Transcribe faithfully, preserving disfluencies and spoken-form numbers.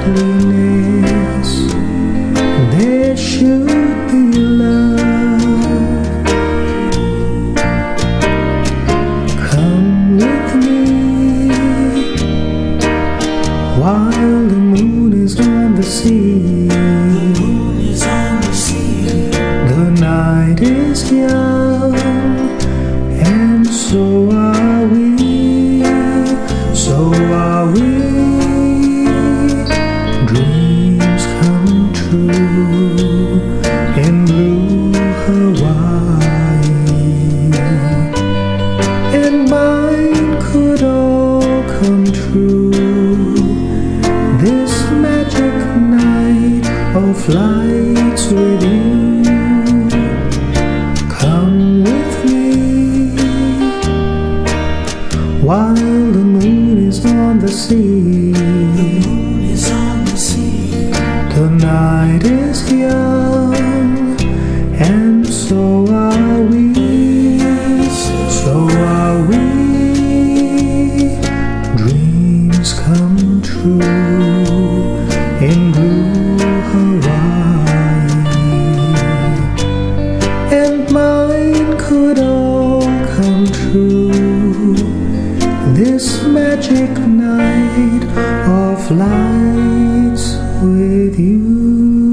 loveliness, there should be love. Come with me while the moon is on the sea. The night is young, and so are we, so are we. Dreams come true in blue Hawaii, and mine could all come true this magic night of lights with you. Come with me while the moon is on the sea. The night is young, and so are we, so are we. Dreams come true in blue Hawaii, and mine could all come true this magic night of lights with you.